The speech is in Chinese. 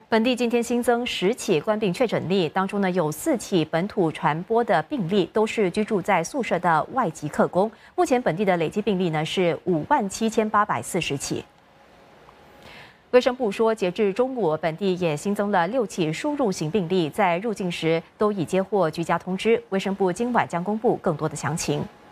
本地今天新增10起冠病确诊例，当中呢有4起本土传播的病例，都是居住在宿舍的外籍客工。目前本地的累计病例呢是57840起。卫生部说，截至中午，本地也新增了6起输入型病例，在入境时都已接获居家通知。卫生部今晚将公布更多的详情。